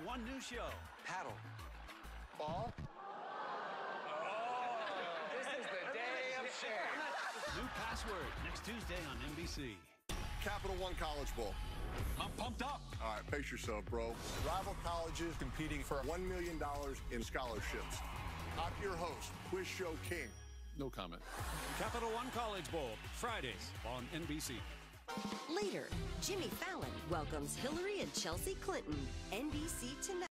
one new show. Paddle. Ball. Oh, this is the day of share. New password next Tuesday on NBC. Capital One College Bowl. I'm pumped up. All right, pace yourself, bro. Rival colleges competing for $1 million in scholarships. I'm your host, Quiz Show King. No comment. Capital One College Bowl, Fridays on NBC. Later, Jimmy Fallon welcomes Hillary and Chelsea Clinton. NBC Tonight.